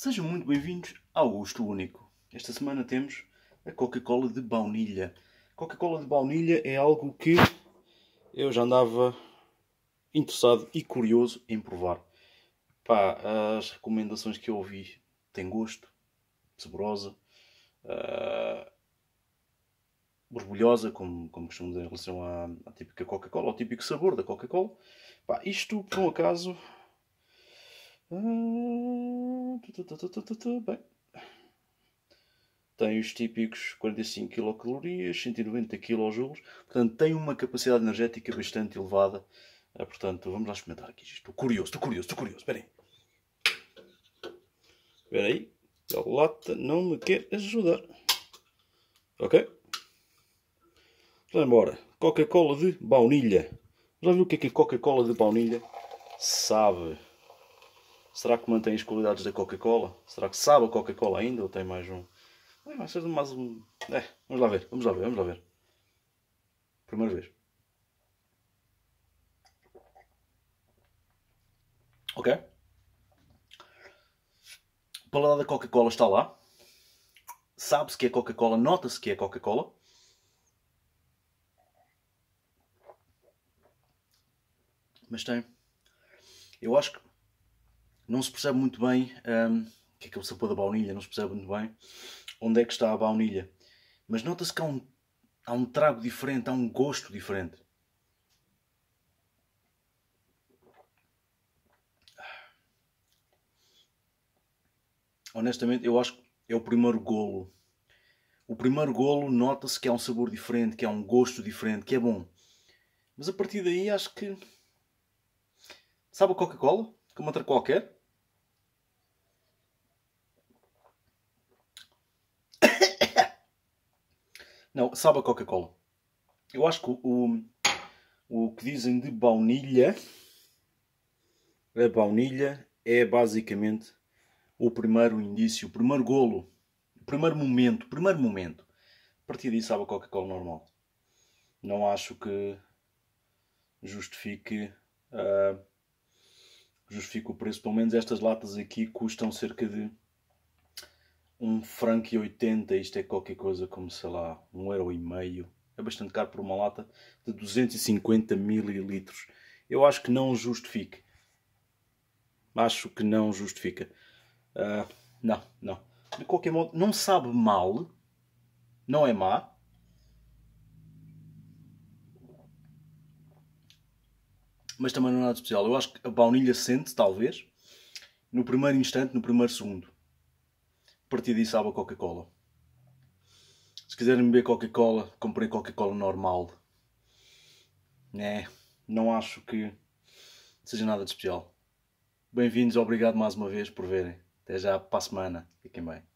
Sejam muito bem-vindos ao Gosto Único. Esta semana temos a Coca-Cola de baunilha. Coca-Cola de baunilha é algo que eu já andava interessado e curioso em provar. As recomendações que eu ouvi têm gosto, saborosa, borbulhosa, como costumamos dizer em relação à típica Coca-Cola, ao típico sabor da Coca-Cola. Isto, por um acaso... Bem, tem os típicos 45 kcal, 190 kJ, portanto tem uma capacidade energética bastante elevada. Portanto, vamos lá experimentar aqui. Estou curioso. Espera aí. A lata não me quer ajudar. Ok? Vamos embora. Coca-Cola de baunilha. Já viu o que é Coca-Cola de baunilha? Sabe. Será que mantém as qualidades da Coca-Cola? Será que sabe a Coca-Cola ainda ou tem mais um? Vai ser mais um... vamos lá ver. Primeira vez. Ok? O paladar da Coca-Cola está lá. Sabe-se que é Coca-Cola, nota-se que é Coca-Cola. Mas tem... Eu acho que não se percebe muito bem o que é o sabor da baunilha, não se percebe muito bem onde é que está a baunilha. Mas nota-se que há um trago diferente, há um gosto diferente. Honestamente, eu acho que é o primeiro golo. O primeiro golo nota-se que há um sabor diferente, que há um gosto diferente, que é bom. Mas a partir daí acho que... Sabe a Coca-Cola? Como outra qualquer? Não, sabe a Coca-Cola. Eu acho que o que dizem de baunilha... A baunilha é basicamente o primeiro indício, o primeiro golo, o primeiro momento. A partir disso sabe a Coca-Cola normal. Não acho que justifique o preço. Pelo menos estas latas aqui custam cerca de £1,80. Isto é qualquer coisa como, sei lá, €1,5. É bastante caro por uma lata de 250 ml. Eu acho que não justifica. Não. De qualquer modo, não sabe mal. Não é má. Mas também não é nada especial. Eu acho que a baunilha sente, talvez, no primeiro instante, no primeiro segundo. A partir disso sabe a Coca-Cola. Se quiserem beber Coca-Cola, comprem Coca-Cola normal. Não acho que seja nada de especial. Bem-vindos, obrigado mais uma vez por verem. Até já para a semana. Fiquem bem.